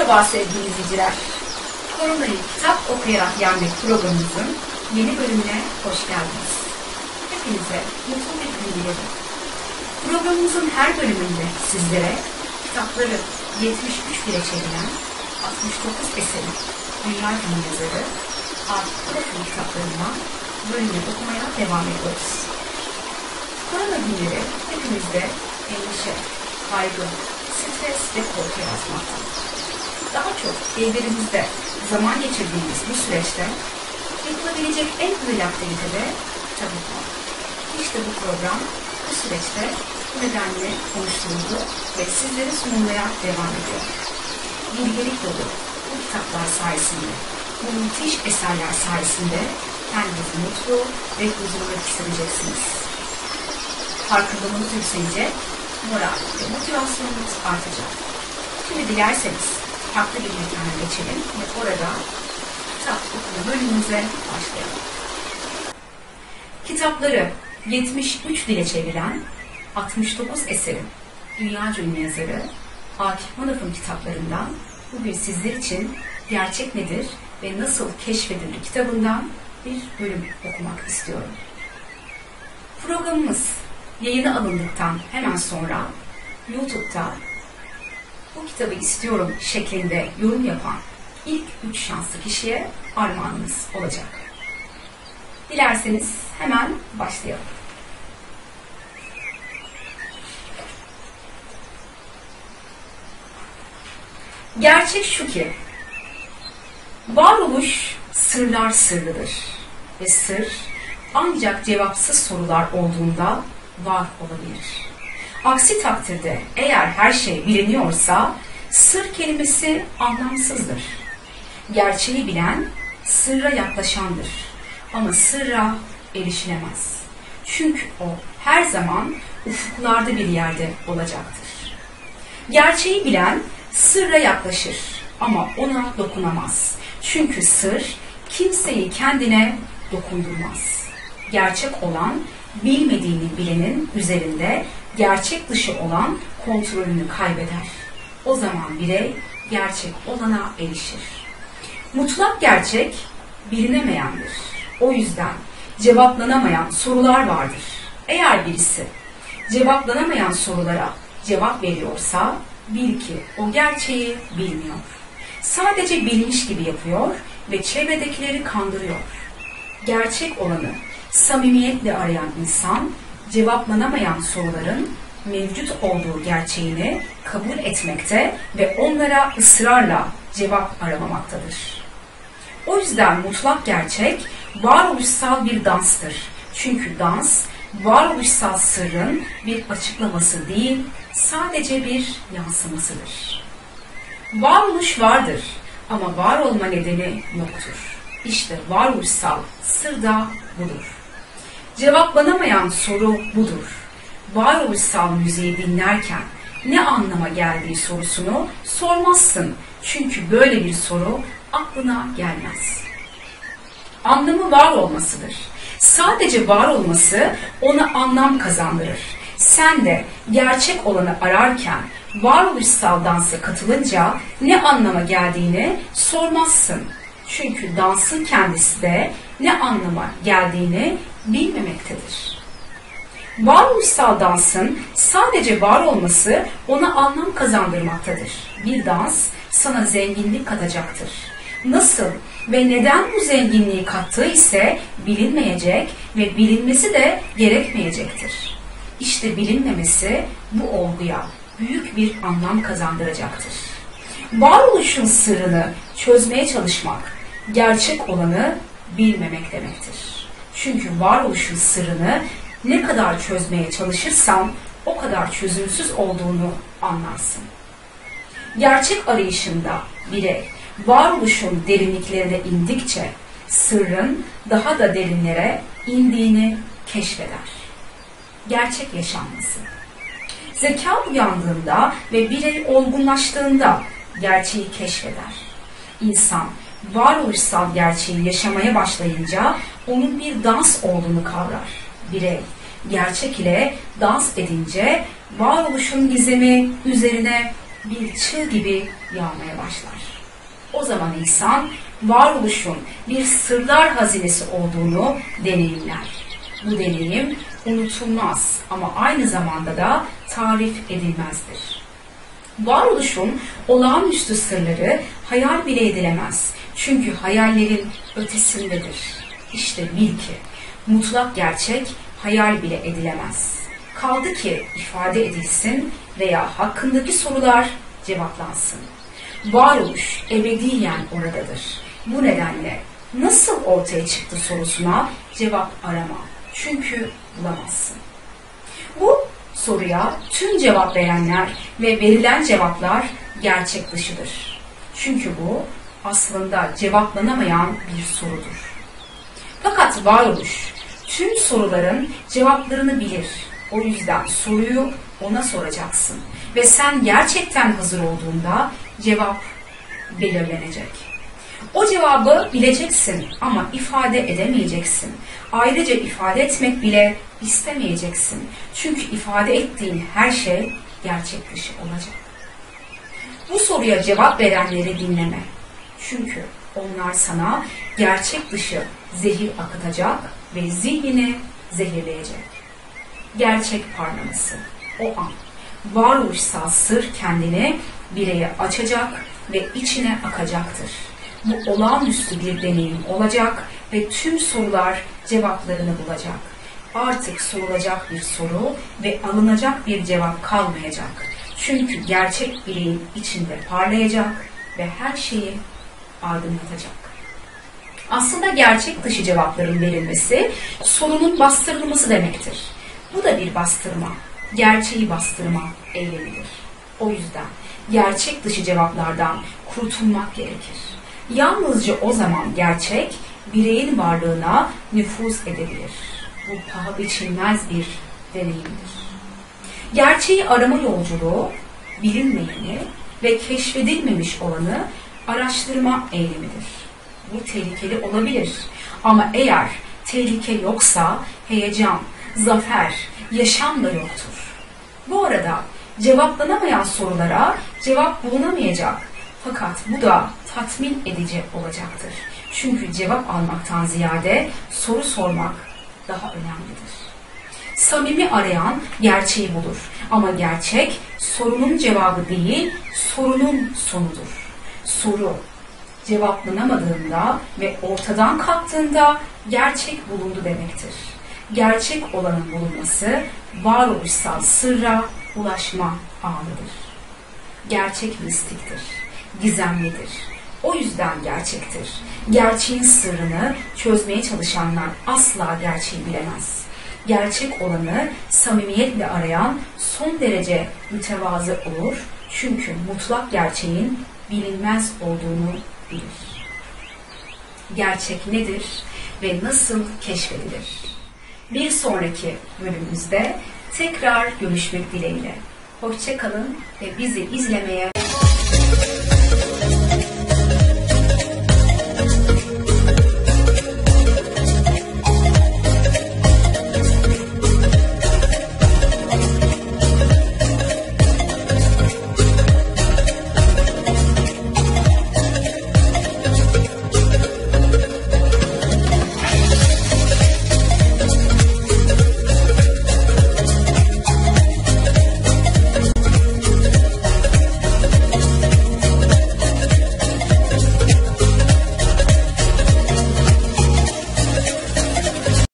Merhaba sevgili izleyiciler. Koronayı kitap okuyarak yenmek programımızın yeni bölümüne hoş geldiniz. Hepinize mutlu bir gün dilerim. Programımızın her bölümünde sizlere kitapları 73 dile çevrilen 69 eserin dünya ünlü yazarı Akif Manaf'ın kitaplarından bölümleri okumaya devam ediyoruz. Korona günleri hepimizde endişe, kaygı, stres ve korku yaratmakta. Daha çok evlerimizde zaman geçirdiğimiz bu süreçte yapılabilecek en güzel aktivite de kitap okumak. İşte bu program bu süreçte bu nedenle konuşuldu ve sizlere sunulmaya devam ediyor. Bilgelik dolu bu kitaplar sayesinde, bu müthiş eserler sayesinde kendinizi mutlu ve huzurlu hissedeceksiniz. Farkındalığınız yükselecek, moral ve motivasyonunuz artacak. Şimdi dilerseniz farklı bir mekana geçelim ve orada kitap okuma bölümümüze başlayalım. Kitapları 73 dile çevrilen 69 eserin dünyaca ünlü yazarı Akif Manaf'ın kitaplarından bugün sizler için Gerçek Nedir ve Nasıl Keşfedilir kitabından bir bölüm okumak istiyorum. Programımız yayına alındıktan hemen sonra YouTube'da bu kitabı istiyorum şeklinde yorum yapan ilk 3 şanslı kişiye armağanımız olacak. Dilerseniz hemen başlayalım. Gerçek şu ki, varoluş sırlar sırrıdır ve sır ancak cevapsız sorular olduğunda var olabilir. Aksi takdirde eğer her şey biliniyorsa sır kelimesi anlamsızdır. Gerçeği bilen sırra yaklaşandır ama sırra erişilemez. Çünkü o her zaman ufuklarda bir yerde olacaktır. Gerçeği bilen sırra yaklaşır ama ona dokunamaz. Çünkü sır kimseyi kendine dokundurmaz. Gerçek olan bilmediğini bilenin üzerinde gerçek dışı olan kontrolünü kaybeder. O zaman birey gerçek olana erişir. Mutlak gerçek bilinemeyendir. O yüzden cevaplanamayan sorular vardır. Eğer birisi cevaplanamayan sorulara cevap veriyorsa bil ki o gerçeği bilmiyor. Sadece bilmiş gibi yapıyor ve çevredekileri kandırıyor. Gerçek olanı samimiyetle arayan insan cevaplanamayan soruların mevcut olduğu gerçeğini kabul etmekte ve onlara ısrarla cevap aramamaktadır. O yüzden mutlak gerçek varoluşsal bir danstır. Çünkü dans varoluşsal sırrın bir açıklaması değil, sadece bir yansımasıdır. Varoluş vardır ama var olma nedeni yoktur. İşte varoluşsal sır da budur. Cevaplanamayan soru budur. Varoluşsal müziği dinlerken ne anlama geldiği sorusunu sormazsın. Çünkü böyle bir soru aklına gelmez. Anlamı var olmasıdır. Sadece var olması ona anlam kazandırır. Sen de gerçek olanı ararken varoluşsal dansa katılınca ne anlama geldiğini sormazsın. Çünkü dansın kendisi de ne anlama geldiğini bilmemektedir. Varoluşsal dansın sadece var olması ona anlam kazandırmaktadır. Bir dans sana zenginlik katacaktır. Nasıl ve neden bu zenginliği kattığı ise bilinmeyecek ve bilinmesi de gerekmeyecektir. İşte bilinmemesi bu olguya büyük bir anlam kazandıracaktır. Varoluşun sırrını çözmeye çalışmak, gerçek olanı bilmemek demektir. Çünkü varoluşun sırrını ne kadar çözmeye çalışırsan o kadar çözümsüz olduğunu anlarsın. Gerçek arayışında birey varoluşun derinliklerine indikçe sırrın daha da derinlere indiğini keşfeder. Gerçek yaşanması. Zeka uyandığında ve birey olgunlaştığında gerçeği keşfeder. İnsan varoluşsal gerçeği yaşamaya başlayınca onun bir dans olduğunu kavrar. Birey gerçek ile dans edince varoluşun gizemi üzerine bir çığ gibi yağmaya başlar. O zaman insan varoluşun bir sırlar hazinesi olduğunu deneyimler. Bu deneyim unutulmaz ama aynı zamanda da tarif edilmezdir. Varoluşun olağanüstü sırları hayal bile edilemez. Çünkü hayallerin ötesindedir. İşte bil ki mutlak gerçek hayal bile edilemez. Kaldı ki ifade edilsin veya hakkındaki sorular cevaplansın. Varoluş ebediyen oradadır. Bu nedenle nasıl ortaya çıktı sorusuna cevap arama. Çünkü bulamazsın. Bu soruya tüm cevap verenler ve verilen cevaplar gerçek dışıdır. Çünkü bu aslında cevaplanamayan bir sorudur. Fakat varoluş tüm soruların cevaplarını bilir. O yüzden soruyu ona soracaksın. Ve sen gerçekten hazır olduğunda cevap belirlenecek. O cevabı bileceksin ama ifade edemeyeceksin. Ayrıca ifade etmek bile istemeyeceksin. Çünkü ifade ettiğin her şey gerçek dışı olacak. Bu soruya cevap verenleri dinleme. Çünkü onlar sana gerçek dışı zehir akıtacak ve zihnini zehirleyecek. Gerçek parlaması o an. Varoluşsal sır kendini bireye açacak ve içine akacaktır. Bu olağanüstü bir deneyim olacak ve tüm sorular cevaplarını bulacak. Artık sorulacak bir soru ve alınacak bir cevap kalmayacak. Çünkü gerçek bireyin içinde parlayacak ve her şeyi aydınlatacak. Aslında gerçek dışı cevapların verilmesi sorunun bastırılması demektir. Bu da bir bastırma, gerçeği bastırma eylemidir. O yüzden gerçek dışı cevaplardan kurtulmak gerekir. Yalnızca o zaman gerçek bireyin varlığına nüfuz edebilir. Bu paha biçilmez bir deneyimdir. Gerçeği arama yolculuğu, bilinmeyeni ve keşfedilmemiş olanı araştırma eylemidir. Bu tehlikeli olabilir. Ama eğer tehlike yoksa heyecan, zafer, yaşam da yoktur. Bu arada cevaplanamayan sorulara cevap bulunamayacak. Fakat bu da tatmin edici olacaktır. Çünkü cevap almaktan ziyade soru sormak daha önemlidir. Samimi arayan gerçeği bulur. Ama gerçek sorunun cevabı değil, sorunun sonudur. Soru cevaplanamadığında ve ortadan kalktığında gerçek bulundu demektir. Gerçek olanın bulunması varoluşsal sırra ulaşma anıdır. Gerçek mistiktir, gizemlidir. O yüzden gerçektir. Gerçeğin sırrını çözmeye çalışanlar asla gerçeği bilemez. Gerçek olanı samimiyetle arayan son derece mütevazı olur. Çünkü mutlak gerçeğin bilinmez olduğunu bilir. Gerçek nedir ve nasıl keşfedilir? Bir sonraki bölümümüzde tekrar görüşmek dileğiyle. Hoşça kalın ve bizi izlemeye